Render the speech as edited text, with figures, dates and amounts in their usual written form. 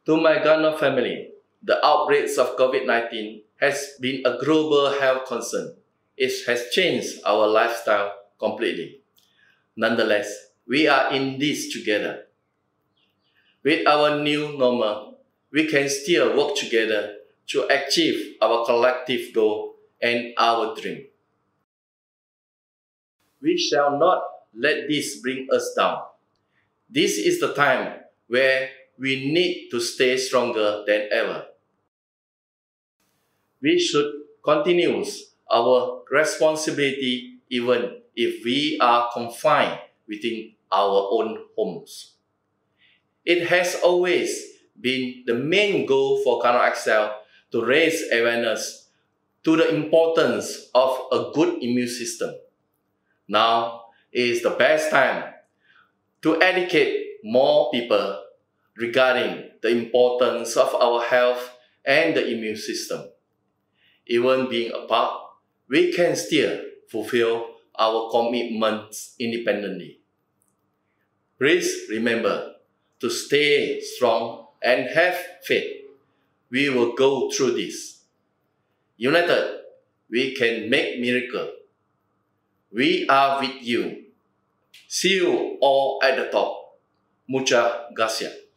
To my Ghana family, the outbreaks of COVID-19 has been a global health concern. It has changed our lifestyle completely. Nonetheless, we are in this together. With our new normal, we can still work together to achieve our collective goal and our dream. We shall not let this bring us down. This is the time where we need to stay stronger than ever. We should continue our responsibility even if we are confined within our own homes. It has always been the main goal for CanoExcel to raise awareness to the importance of a good immune system. Now is the best time to educate more people regarding the importance of our health and the immune system. Even being apart, we can still fulfill our commitments independently. Please remember to stay strong and have faith. We will go through this. United, we can make miracles. We are with you. See you all at the top. Muchas gracias.